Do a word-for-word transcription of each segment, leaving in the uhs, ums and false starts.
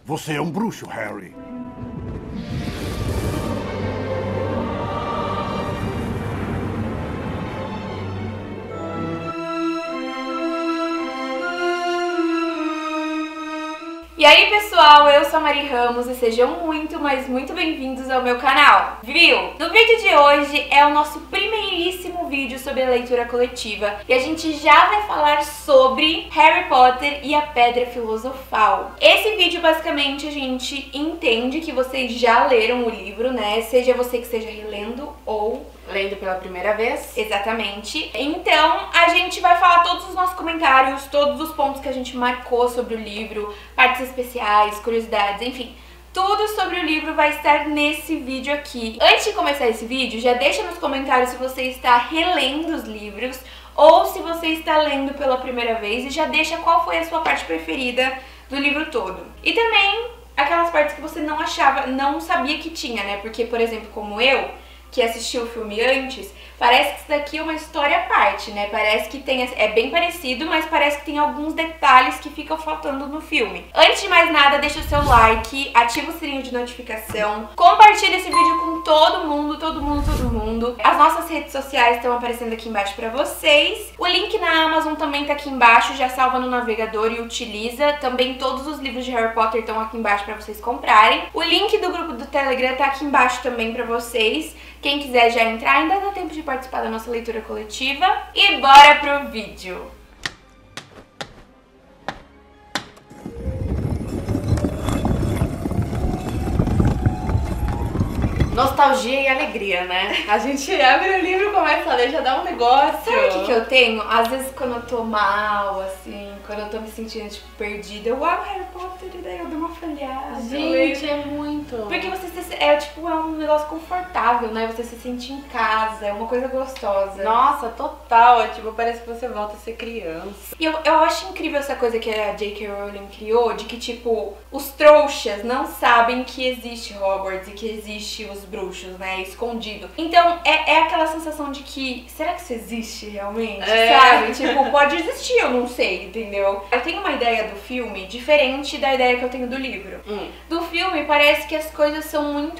Você é um bruxo, Harry. E aí pessoal, eu sou a Mari Ramos e sejam muito, mas muito bem-vindos ao meu canal, viu? No vídeo de hoje é o nosso primeiríssimo vídeo sobre a leitura coletiva e a gente já vai falar sobre Harry Potter e a Pedra Filosofal. Esse vídeo basicamente a gente entende que vocês já leram o livro, né? Seja você que esteja relendo ou lendo pela primeira vez. Exatamente. Então, a gente vai falar todos os nossos comentários, todos os pontos que a gente marcou sobre o livro, partes especiais, curiosidades, enfim. Tudo sobre o livro vai estar nesse vídeo aqui. Antes de começar esse vídeo, já deixa nos comentários se você está relendo os livros ou se você está lendo pela primeira vez e já deixa qual foi a sua parte preferida do livro todo. E também aquelas partes que você não achava, não sabia que tinha, né? Porque, por exemplo, como eu, que assistiu o filme antes, parece que isso daqui é uma história à parte, né? Parece que tem, é bem parecido, mas parece que tem alguns detalhes que ficam faltando no filme. Antes de mais nada, deixa o seu like, ativa o sininho de notificação, compartilha esse vídeo com todo mundo, todo mundo, todo mundo. As nossas redes sociais estão aparecendo aqui embaixo pra vocês. O link na Amazon também tá aqui embaixo, já salva no navegador e utiliza. Também todos os livros de Harry Potter estão aqui embaixo pra vocês comprarem. O link do grupo do Telegram tá aqui embaixo também pra vocês. Quem quiser já entrar, ainda dá tempo de participar da nossa leitura coletiva. E bora pro vídeo! Nostalgia e alegria, né? A gente abre o livro e começa a ler, já dá um negócio. Sabe o que, que eu tenho? Às vezes quando eu tô mal, assim, quando eu tô me sentindo, tipo, perdida, eu amo Harry Potter e daí eu dou uma falhada. Gente, é muito. Porque você se, é, tipo, é um negócio confortável, né? Você se sente em casa, é uma coisa gostosa. Nossa, total. É tipo, parece que você volta a ser criança. E eu, eu acho incrível essa coisa que a J K Rowling criou, de que, tipo, os trouxas não sabem que existe Hogwarts e que existe os bruxos, né, escondido. Então, é, é aquela sensação de que, será que isso existe realmente, é. sabe? Tipo, pode existir, eu não sei, entendeu? Eu tenho uma ideia do filme diferente da ideia que eu tenho do livro. Hum. Do filme, parece que as coisas são muito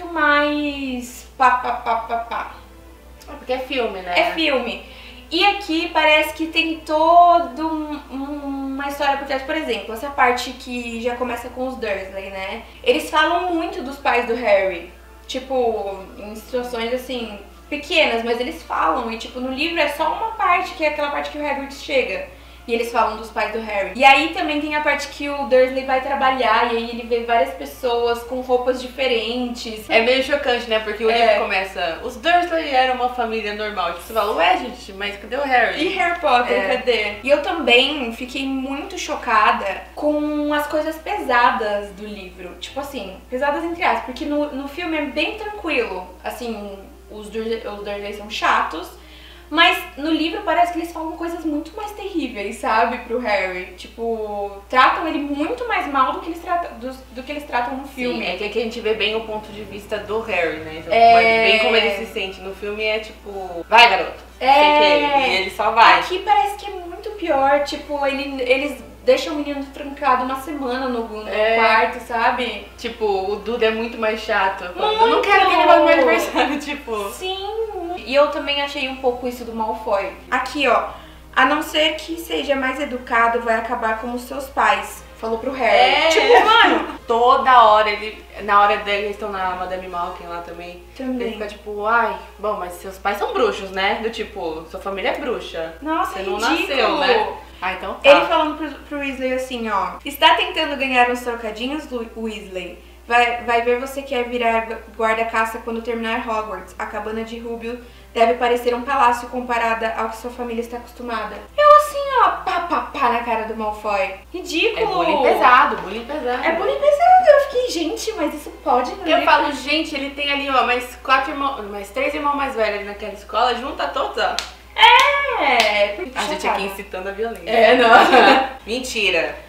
mais pá, pá, pá, pá, pá. Porque é filme, né? É filme. E aqui parece que tem todo um, um, uma história por trás. Por exemplo, essa parte que já começa com os Dursley, né? Eles falam muito dos pais do Harry. Tipo, em situações assim, pequenas, mas eles falam. E tipo, no livro é só uma parte, que é aquela parte que o Hagrid chega. E eles falam dos pais do Harry. E aí também tem a parte que o Dursley vai trabalhar e aí ele vê várias pessoas com roupas diferentes. É meio chocante, né? Porque o É. livro começa, os Dursley eram uma família normal. Tipo, você fala, ué, gente, mas cadê o Harry? E Harry Potter, É. cadê? E eu também fiquei muito chocada com as coisas pesadas do livro. Tipo assim, pesadas entre aspas, porque no, no filme é bem tranquilo. Assim, os Dursley, os Dursley são chatos. Mas no livro parece que eles falam coisas muito mais terríveis, sabe, pro Harry. Tipo, tratam ele muito mais mal do que eles tratam, do, do que eles tratam no filme. Sim, é que aqui a gente vê bem o ponto de vista do Harry, né? Então, É. bem como ele se sente. No filme é tipo, vai garoto, É. sei que, e ele só vai. Aqui parece que é muito pior, tipo, ele, eles deixam o menino trancado uma semana no, no É. quarto, sabe? Tipo, o Duda é muito mais chato. Eu Muito. não quero que ele vá no meu aniversário, tipo. Sim. E eu também achei um pouco isso do Malfoy. Aqui, ó. A não ser que seja mais educado, vai acabar como os seus pais. Falou pro Harry. É. Tipo, mano. Toda hora ele. Na hora dele, eles estão na Madame Malkin lá também. Também. Ele fica tipo, ai, bom, mas seus pais são bruxos, né? Do tipo, sua família é bruxa. Nossa, Você não ridículo. nasceu, né? Ah, então tá. Ele falando pro, pro Weasley assim, ó. Está tentando ganhar uns trocadinhos, Lu- Weasley? Vai, vai ver você quer virar guarda-caça quando terminar Hogwarts. A cabana de Rubio deve parecer um palácio comparada ao que sua família está acostumada. Eu assim, ó, pá, pá, pá na cara do Malfoy. Ridículo. É bullying pesado, bullying pesado. É bullying pesado. Eu fiquei, gente, mas isso pode, né? Eu falo, gente, ele tem ali, ó, mais quatro irmãos, mais três irmãos mais velhos ali naquela escola, junta todos, ó. É, A gente aqui incitando a violência. É, não. Mentira.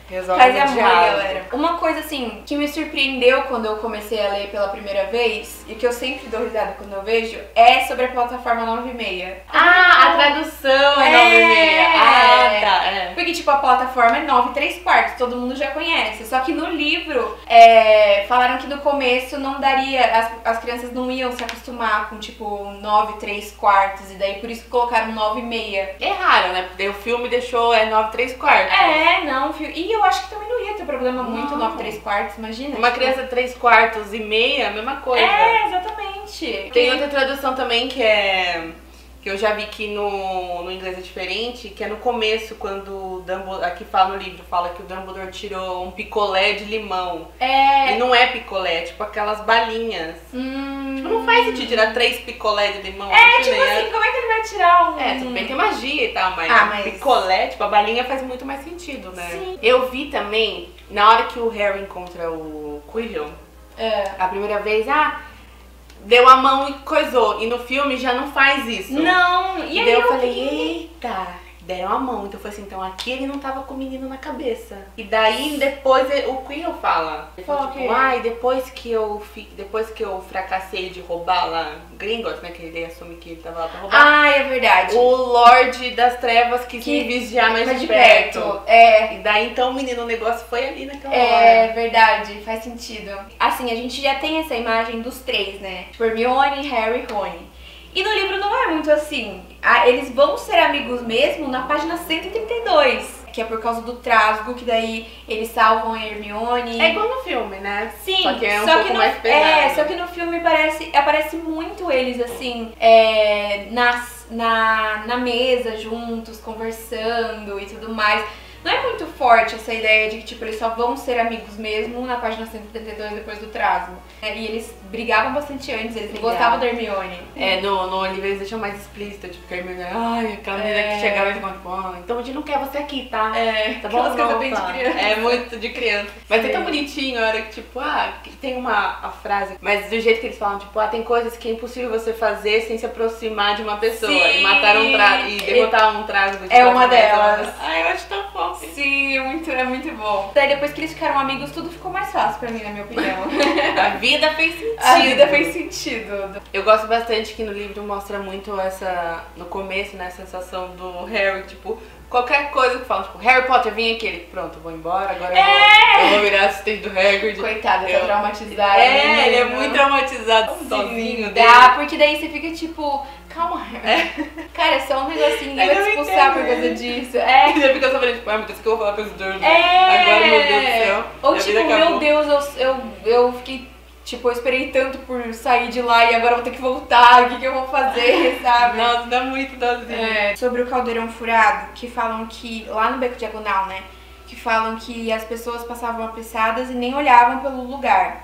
Resolve Faz no amor, diálogo. galera. Uma coisa assim que me surpreendeu quando eu comecei a ler pela primeira vez, e que eu sempre dou risada quando eu vejo, é sobre a plataforma nove e meia. Ah, a tradução é É. nove e meia. Ah, tá. É. Porque, tipo, a plataforma é nove e três quartos, todo mundo já conhece. Só que no livro, é, falaram que no começo não daria, as, as crianças não iam se acostumar com, tipo, nove e três quartos, e daí por isso que colocaram nove e meia. Erraram, né? Porque o filme deixou é nove e três quartos. É, não, fio. E eu acho que também não ia ter problema muito Não. nove e três quartos, imagina. Uma tipo, criança três quartos e meia, a mesma coisa. É, exatamente. Tem outra tradução também que é... que eu já vi que no, no inglês é diferente, que é no começo, quando o Dumbledore, aqui fala no livro, fala que o Dumbledore tirou um picolé de limão. É. E não é picolé, é tipo aquelas balinhas. Hum... Tipo, não faz sentido tirar três picolé de limão. É, não tipo sei, assim, como é que ele vai tirar um... É, tudo bem, tem magia e tal, mas, Ah, mas- picolé, tipo, a balinha faz muito mais sentido, né? Sim. Eu vi também, na hora que o Harry encontra o Quirrell, É. a primeira vez, ah, deu a mão e coisou. E no filme já não faz isso. Não, e E aí daí eu eu falei, fiquei- eita, deram a mão. Então foi assim, então aqui ele não tava com o menino na cabeça. E daí depois ele- o Quirrell fala, ele fala Fala tipo, o quê? ai, depois que eu fi, depois que eu fracassei de roubar lá Gringotts, né, que ele assume que ele tava lá pra roubar. Ah, é verdade. O Lorde das Trevas quis Que- me vigiar mais Mas de perto. É. E daí então, menino, o negócio foi ali naquela É hora. verdade, faz sentido. Assim, a gente já tem essa imagem dos três, né? Tipo, Hermione, Harry e Rony. E no livro não é muito assim. Ah, eles vão ser amigos mesmo na página cento e trinta e dois. Que é por causa do trasgo, que daí eles salvam a Hermione. É igual no filme, né? Sim, Só que é um só pouco que no, mais pesado. É, só que no filme parece, aparece muito eles assim, é, nas, na, na mesa juntos, conversando e tudo mais. Não é muito forte essa ideia de que tipo, eles só vão ser amigos mesmo na página cento e setenta e dois depois do trasgo. É, e eles brigavam bastante antes, eles não Brigavam. gostavam da Hermione. É, no, no livro eles deixam mais explícito, tipo, que a Hermione, ai, aquela menina É. que chegava e ficava, tipo, ah, então a gente não quer você aqui, tá? É, Tá bom, aquelas coisas não, bem tá. de criança. É muito de criança. Mas é Sim. tão bonitinho a hora que, tipo, ah, que tem uma a frase, mas do jeito que eles falam, tipo, ah, tem coisas que é impossível você fazer sem se aproximar de uma pessoa. Sim. E matar um tra e derrotar um trasgo de É uma quatro metros. delas. Ai, eu acho tão fofo. Sim, é muito, é muito bom. Daí depois que eles ficaram amigos, tudo ficou mais fácil pra mim, na minha opinião. A vida fez sentido. A vida fez sentido. Eu gosto bastante que no livro mostra muito essa, no começo, né, a sensação do Harry, tipo, qualquer coisa que falam, tipo, Harry Potter, vem aqui, ele, pronto, vou embora, agora eu, vou, eu vou virar assistente do Hagrid. Coitado, tá Eu- traumatizado. É, ele é menino. muito traumatizado, Sim, sozinho dele. dá, porque daí você fica tipo, calma, Harry. Cara, é só um negocinho, ninguém Eu vai te não expulsar entendo por causa ele. disso. É. E ele fica só falando, tipo, ai meu Deus, o que eu vou falar pros Dursley? É. Agora, meu Deus do céu. Ou minha tipo, vida meu acabou. Deus, eu, eu, eu fiquei, tipo, eu esperei tanto por sair de lá e agora eu vou ter que voltar, o que, que eu vou fazer, sabe? Nossa, dá muito dozinho. É, sobre o caldeirão furado, que falam que, lá no Beco Diagonal, né, que falam que as pessoas passavam apressadas e nem olhavam pelo lugar.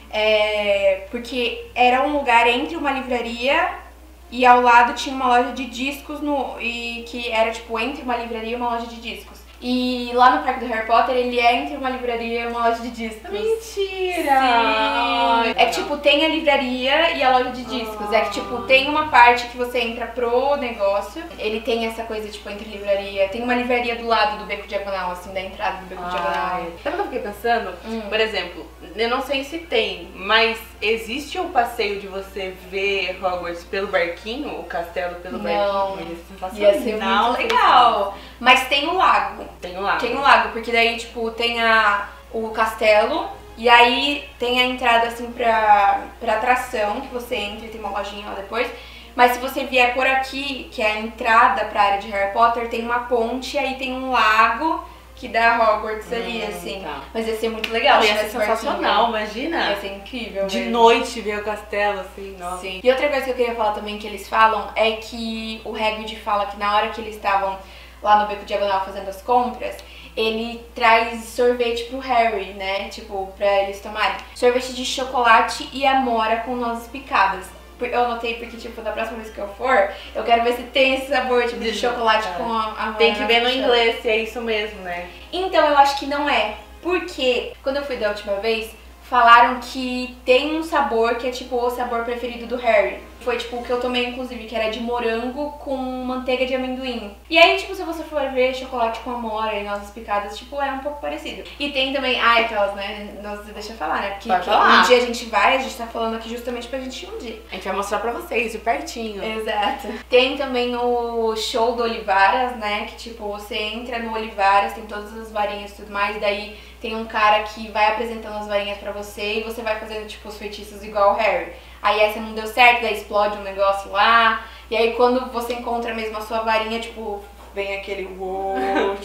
É, porque era um lugar entre uma livraria e ao lado tinha uma loja de discos, no, e que era tipo entre uma livraria e uma loja de discos. E lá no Parque do Harry Potter ele é entre uma livraria e uma loja de discos. Mentira! Sim. Ai, É que tipo, tem a livraria e a loja de discos. É que tipo, tem uma parte que você entra pro negócio. Ele tem essa coisa, tipo, entre livraria. Tem uma livraria do lado do Beco Diagonal, assim, da entrada do Beco Diagonal. Ai. Sabe o que eu fiquei pensando? Hum. Por exemplo, eu não sei se tem, mas existe o passeio de você ver Hogwarts pelo barquinho, o castelo pelo Não. barquinho? Ia ser sensacional. Ia ser muito legal. Mas tem o lago. Tem um lá. Tem o lago, porque daí, tipo, tem a, o castelo. E aí tem a entrada, assim, pra, pra atração, que você entra e tem uma lojinha lá depois. Mas se você vier por aqui, que é a entrada pra área de Harry Potter, tem uma ponte e aí tem um lago que dá Hogwarts ali, Hum, assim. tá. Mas ia ser muito legal. Não, se ia ser tivesse sensacional, barquinho. imagina. Ia ser incrível. De mesmo. noite ver o castelo, assim, nossa. Sim. E outra coisa que eu queria falar também que eles falam é que o Hagrid fala que na hora que eles estavam lá no Beco Diagonal fazendo as compras, ele traz sorvete pro Harry, né? Tipo, pra eles tomarem. Sorvete de chocolate e amora com nozes picadas. Eu anotei porque, tipo, da próxima vez que eu for, eu quero ver se tem esse sabor, tipo, de, De- chocolate é. com a amora. Tem que ver no puxada. inglês se é isso mesmo, né? Então, eu acho que não é. Porque, quando eu fui da última vez, falaram que tem um sabor que é tipo o sabor preferido do Harry. Foi tipo o que eu tomei, inclusive, que era de morango com manteiga de amendoim. E aí, tipo, se você for ver chocolate com amora e nozes picadas, tipo, é um pouco parecido. E tem também, ai, aquelas, né, nós deixa eu falar, né? Porque que um dia a gente vai, a gente tá falando aqui justamente pra gente ir um dia. A gente vai mostrar pra vocês, de pertinho. Exato. Tem também o show do Olivaras, né, que tipo, você entra no Olivaras, tem todas as varinhas e tudo mais, daí tem um cara que vai apresentando as varinhas pra você e você vai fazendo, tipo, os feitiços igual o Harry. Aí essa não deu certo, daí explode um negócio lá, e aí quando você encontra mesmo a sua varinha, tipo, vem aquele uou,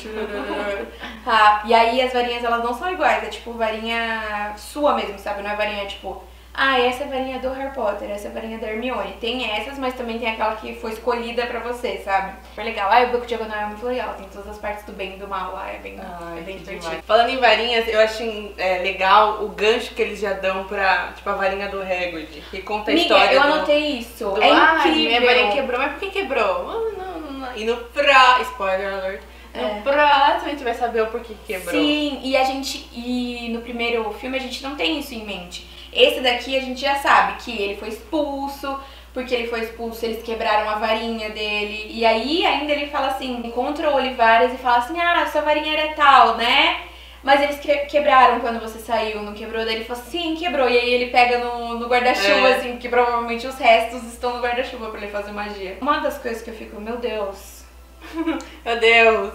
ah, e aí as varinhas, elas não são iguais, é tipo varinha sua mesmo, sabe? Não é varinha, tipo, ah, essa é a varinha do Harry Potter, essa é a varinha da Hermione. Tem essas, mas também tem aquela que foi escolhida pra você, sabe? Foi legal. Ah, o Book Diagonal é muito legal, tem todas as partes do bem e do mal lá, é bem, Ai, é bem divertido. Demais. Falando em varinhas, eu achei é, legal o gancho que eles já dão pra, tipo, a varinha do Hagrid, que conta a Amiga, história eu do, anotei isso, do, é ah, incrível. Minha varinha quebrou, mas por que quebrou? Ah, não, não, não. E no pra... Spoiler alert. No É. próximo a gente vai saber o porquê que quebrou. Sim, e a gente, e no primeiro filme a gente não tem isso em mente. Esse daqui a gente já sabe que ele foi expulso, porque ele foi expulso, eles quebraram a varinha dele. E aí ainda ele fala assim, encontra o Olivares e fala assim, ah, sua varinha era tal, né? Mas eles que- quebraram quando você saiu, não quebrou? Daí ele fala assim, sim, quebrou. E aí ele pega no, no guarda-chuva, É. assim, que provavelmente os restos estão no guarda-chuva pra ele fazer magia. Uma das coisas que eu fico, meu Deus, Meu Deus.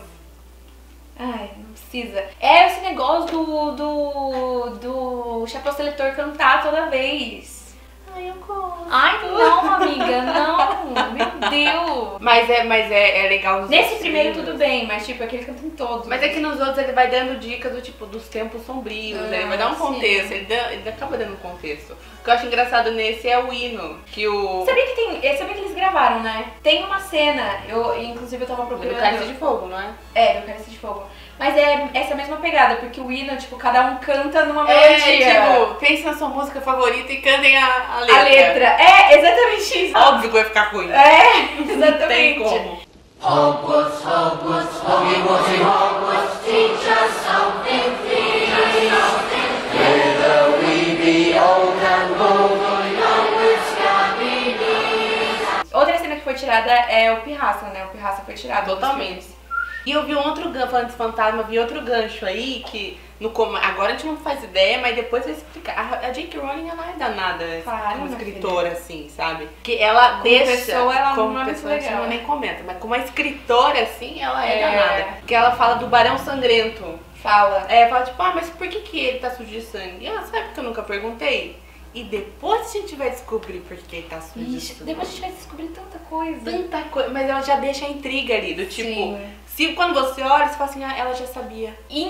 ai, não precisa. É esse negócio do, do, do chapéu seletor cantar toda vez. Ai, eu gosto. Ai, não, amiga, não. Meu Deus. Mas é, mas é, é legal nos Nesse outros primeiro livros. tudo bem, mas tipo, aquele canta em todos. Mas é que nos outros ele vai dando dicas do tipo dos tempos sombrios, Ah, ele vai dar um sim. contexto, ele, dá, ele acaba dando um contexto. O que eu acho engraçado nesse é o hino, que o... Sabia que tem. eh, Sabia que eles gravaram, né? Tem uma cena, eu, inclusive eu tava procurando. Do Cálice de Fogo, não é? É, do Cálice de Fogo. Mas é essa mesma pegada, porque o hino, tipo, cada um canta numa É, melodia. tipo, pense na sua música favorita e cantem a, a letra. A letra. É, exatamente isso. Óbvio que vai ficar ruim. É, Não exatamente. tem como. Hogwarts, Hogwarts, Hoggy-Woggy Hogwarts, teach us something, teach us something. Whether we be old and bold or young with scabby knees. Outra cena que foi tirada é o Pirraça, né? O Pirraça foi tirado. dos Totalmente. filmes. E eu vi um outro gancho, falando de fantasma, vi outro gancho aí que no com- agora a gente não faz ideia, mas depois vai explicar. A, a J K Rowling ela é danada Claro, como minha escritora, assim, sabe? Que ela deixa. pessoa, ela como não é muito pessoa, a gente legal. não nem comenta, mas como escritora, assim, ela é, É. danada. Porque ela fala do Barão Sangrento. Fala. É, fala tipo, ah, mas por que, que ele tá sujo de sangue? Ah, sabe que eu nunca perguntei? E depois a gente vai descobrir por que ele tá sujo de Ixi, sangue. depois a gente vai descobrir tanta coisa. Tanta coisa, mas ela já deixa a intriga ali, do tipo, Sim. se quando você olha, você fala assim, ah, ela já sabia.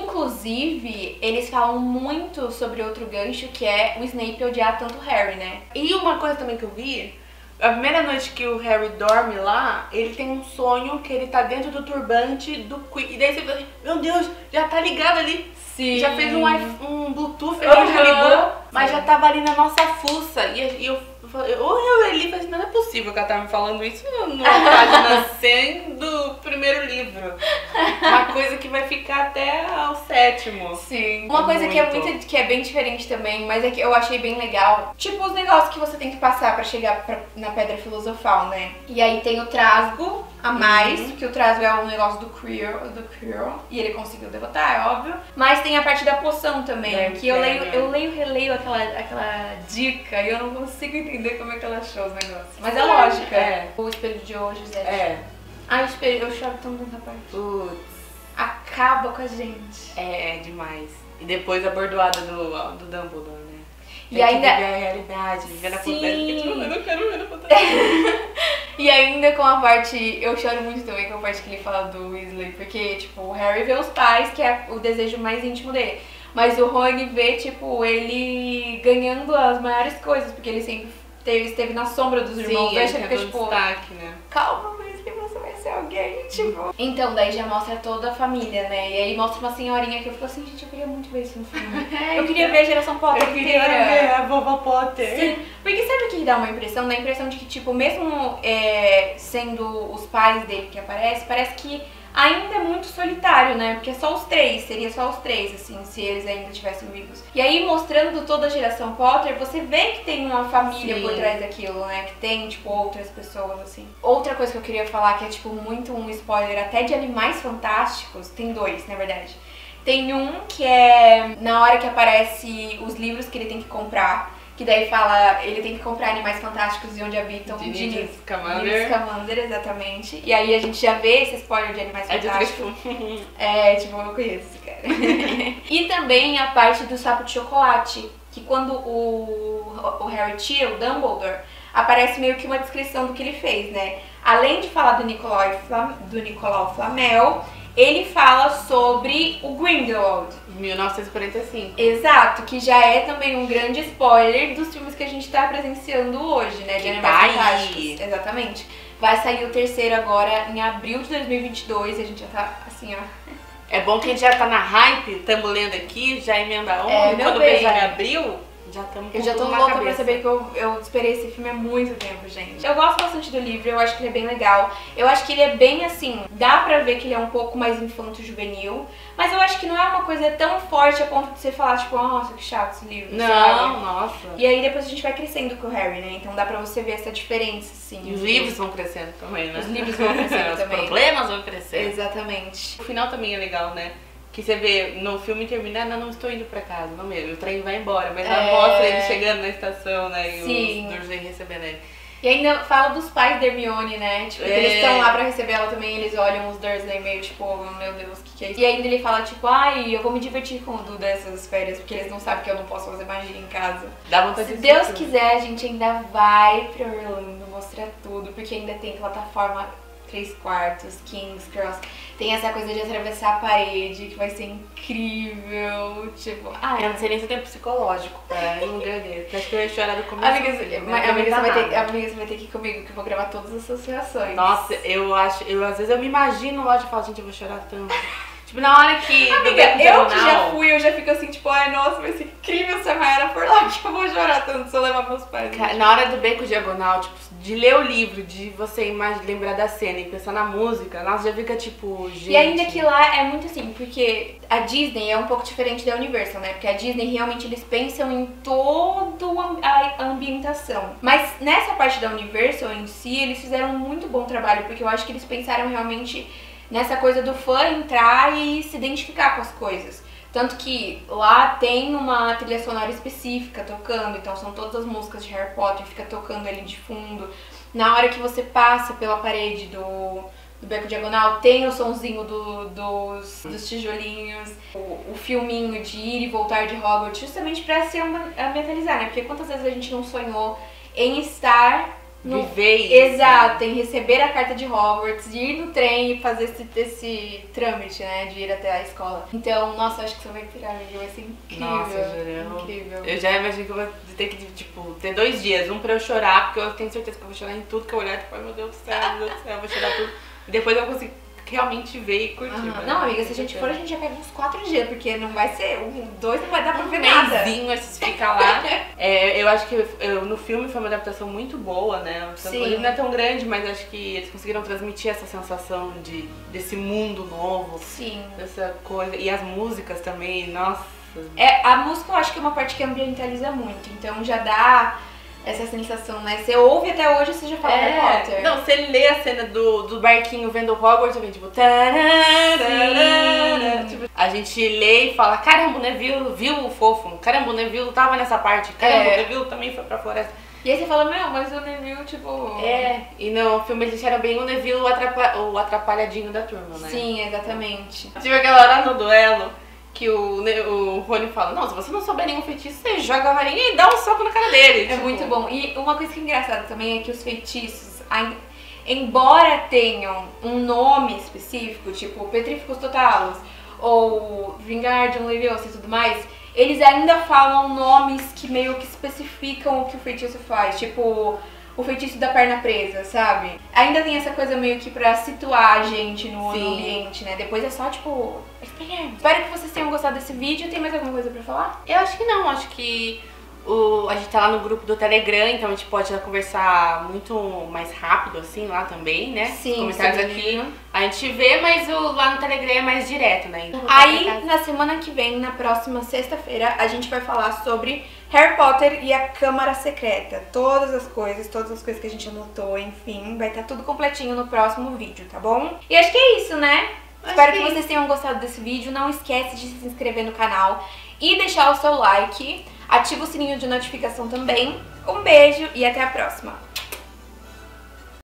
Inclusive, eles falam muito sobre outro gancho, que é o Snape odiar tanto o Harry, né? E uma coisa também que eu vi, a primeira noite que o Harry dorme lá, ele tem um sonho que ele tá dentro do turbante do Quidditch. E daí você fala assim, meu Deus, já tá ligado ali. Sim. Já fez um, wi- um Bluetooth ali, já Aham. ligou, mas Sim. já tava ali na nossa fuça. E, e eu falei, ou eu ali, falei assim, não é possível que ela tá me falando isso numa página cem do primeiro livro. Uma coisa que vai ficar até ao sétimo. Sim. Uma coisa que é Muito. muito, que é bem diferente também, mas é que eu achei bem legal. Tipo os negócios que você tem que passar pra chegar pra- na Pedra Filosofal, né? E aí tem o trasgo a mais, Uhum. que o trasgo é um negócio do Quirrell, do Quirrell, e ele conseguiu derrotar, é óbvio. Mas tem a parte da poção também, É, que eu é, leio, é. eu leio, releio aquela, aquela dica e eu não consigo entender como é que ela achou os negócios. Mas é É, lógica. é. O espelho de hoje, José. É. Ai, o espelho, eu choro tanto nessa parte. Putz. Acaba com a gente. É, é demais. E depois a bordoada do, do Dumbledore, né? E Tem que ainda- viver a realidade, viver na Sim. fantasia. Eu não quero ver na fantasia. E ainda com a parte, eu choro muito também com a parte que ele fala do Weasley, porque, tipo, o Harry vê os pais, que é o desejo mais íntimo dele. Mas o Rony vê, tipo, ele ganhando as maiores coisas, porque ele sempre teve, esteve na sombra dos irmãos. Sim, Daí ele você tem fica, todo tipo, destaque, né? calma, Weasley, você vai ser alguém, tipo. Então, daí já mostra toda a família, né? E aí mostra uma senhorinha que eu fico assim, gente, eu queria muito ver isso no filme. Eu queria ver a geração Potter Eu queria inteira. ver a vovó Potter. Sim, porque sabe o que dá uma impressão? Dá a impressão de que, tipo, mesmo é, sendo os pais dele que aparecem, parece que ainda é muito solitário, né? Porque é só os três, seria só os três, assim, se eles ainda estivessem vivos. E aí, mostrando toda a geração Potter, você vê que tem uma família Sim. por trás daquilo, né? Que tem, tipo, outras pessoas, assim. Outra coisa que eu queria falar, que é, tipo, muito um spoiler até de Animais Fantásticos, tem dois, na verdade. Tem um que é na hora que aparece os livros que ele tem que comprar, que daí fala, ele tem que comprar Animais Fantásticos e Onde Habitam De de Newt Scamander. Newt Scamander, exatamente. E aí a gente já vê esse spoiler de Animais É de Fantásticos. três. É, tipo, eu conheço esse cara. E também a parte do sapo de chocolate, que quando o, o Harry tira, o Dumbledore, aparece meio que uma descrição do que ele fez, né? Além de falar do Nicolau, Flam- do Nicolau Flamel, ele fala sobre o Grindelwald. mil novecentos e quarenta e cinco. Exato, que já é também um grande spoiler dos filmes que a gente tá presenciando hoje, né? De Que Animais vai. Fantásticos. Exatamente. Vai sair o terceiro agora em abril de dois mil e vinte e dois, e a gente já tá assim, ó. É bom que a gente já tá na hype, estamos lendo aqui, já emenda um, É, meu quando bem. veio já em abril, já estamos Eu já tô louca pra saber que eu, eu esperei esse filme há muito tempo, gente. Eu gosto bastante do livro, eu acho que ele é bem legal. Eu acho que ele é bem assim, dá pra ver que ele é um pouco mais infanto-juvenil, mas eu acho que não é uma coisa tão forte a ponto de você falar, tipo, nossa, que chato esse livro, Não, sabe? nossa. E aí depois a gente vai crescendo com o Harry, né? Então dá pra você ver essa diferença, assim. E os livros vão crescendo também, né? Os livros vão crescendo Os também. problemas vão crescendo. Exatamente. O final também é legal, né? Que você vê, no filme termina, não, não estou indo pra casa, não mesmo, o trem vai embora, mas ela É. mostra ele chegando na estação, né, e Sim. os Dursley recebendo ele. E ainda fala dos pais da Hermione, né? Tipo, que É. eles estão lá pra receber ela também, eles olham os Dursley meio tipo, oh, meu Deus, o que, que é isso? E ainda ele fala, tipo, ai, eu vou me divertir com o Duda essas férias, porque eles não sabem que eu não posso fazer magia em casa. Dá vontade Se de Deus assistir. quiser, a gente ainda vai pra Orlando mostrar tudo, porque ainda tem plataforma três quartos, King's Cross. Tem essa coisa de atravessar a parede, que vai ser incrível. Tipo, ah, Eu não sei nem se eu tenho psicológico pra ir num lugar desse. Acho que eu ia chorar do começo. Amiga, ao fim, não mas- ia amiga, você vai ter, nada. amiga, você vai ter que ir comigo, que eu vou gravar todas as suas reações. Nossa, eu acho, eu às vezes eu me imagino lá e falo, gente, eu vou chorar tanto. Tipo, na hora que do Amiga, Beco eu que já Diagonal, fui, eu já fico assim, tipo, ai, nossa, vai ser incrível se a Mayara for lá, que eu vou chorar tanto se eu levar meus pais. Ca- na hora do Beco Diagonal, tipo, de ler o livro, de você imag- lembrar da cena e pensar na música, nossa, já fica tipo, gente... E ainda que lá é muito assim, porque a Disney é um pouco diferente da Universal, né? Porque a Disney realmente eles pensam em toda a ambientação. Mas nessa parte da Universal em si, eles fizeram um muito bom trabalho, porque eu acho que eles pensaram realmente nessa coisa do fã entrar e se identificar com as coisas. Tanto que lá tem uma trilha sonora específica tocando, então são todas as músicas de Harry Potter, fica tocando ali de fundo. Na hora que você passa pela parede do, do Beco Diagonal, tem o sonzinho do, dos, dos tijolinhos, o, o filminho de ir e voltar de Hogwarts, justamente pra se ambi- ambientalizar, né? Porque quantas vezes a gente não sonhou em estar no... Viver isso. Exato, em receber a carta de Hogwarts, de ir no trem e fazer esse, esse trâmite, né, de ir até a escola. Então, nossa, acho que você vai pirar, amiga, vai ser incrível. Nossa, Júlia, eu- incrível. Eu já imagino que eu vou ter que, tipo, ter dois dias. Um pra eu chorar, porque eu tenho certeza que eu vou chorar em tudo que eu olhar. Tipo, ai, meu Deus do céu, meu Deus do céu, eu vou chorar tudo. E depois eu consigo realmente ver e curtir. Aham. né? Não, amiga, se a gente for, a gente já pega uns quatro dias, porque não vai ser, um, dois não vai dar pra ver nada. Meizinho, esses fica lá. É, eu acho que eu, no filme foi uma adaptação muito boa, né? O Sim. o livro não é tão grande, mas acho que eles conseguiram transmitir essa sensação de, desse mundo novo, Sim. dessa coisa. E as músicas também, nossa. É, a música eu acho que é uma parte que ambientaliza muito, então já dá essa sensação, né? Você ouve até hoje, você já fala Harry Potter. É, não, você lê a cena do, do barquinho vendo Hogwarts, vem tipo, tararara, tipo, a gente lê e fala, caramba, o Neville viu o fofo, caramba, o Neville tava nessa parte, caramba, É. o Neville também foi pra floresta. E aí você fala, meu, mas o Neville, tipo... É, e no filme eles deixaram bem o Neville o, atrapa- o atrapalhadinho da turma, né? Sim, exatamente. Tive aquela hora no duelo que o, Ne- o Rony fala, não, se você não souber nenhum feitiço, você joga a varinha e dá um soco na cara dele. É Tipo, muito bom. E uma coisa que é engraçada também é que os feitiços, ai- embora tenham um nome específico, tipo Petrificus Totalus ou Wingardium Leviosa e tudo mais, eles ainda falam nomes que meio que especificam o que o feitiço faz, tipo o feitiço da perna presa, sabe? Ainda tem essa coisa meio que pra situar a gente no, no Sim. ambiente, né? Depois é só, tipo, explicar. Espero que vocês tenham gostado desse vídeo. Tem mais alguma coisa pra falar? Eu acho que não, acho que O, a gente tá lá no grupo do Telegram, então a gente pode conversar muito mais rápido, assim, lá também, né? Sim, Os comentários sim. aqui a gente vê, mas o, lá no Telegram é mais direto, né? Então, Aí, na semana que vem, na próxima sexta-feira, a gente vai falar sobre Harry Potter e a Câmara Secreta. Todas as coisas, todas as coisas que a gente anotou, enfim, vai estar tudo completinho no próximo vídeo, tá bom? E acho que é isso, né? Acho Espero que que é vocês tenham gostado desse vídeo. Não esquece de se inscrever no canal e deixar o seu like. Ativa o sininho de notificação também. Um beijo e até a próxima!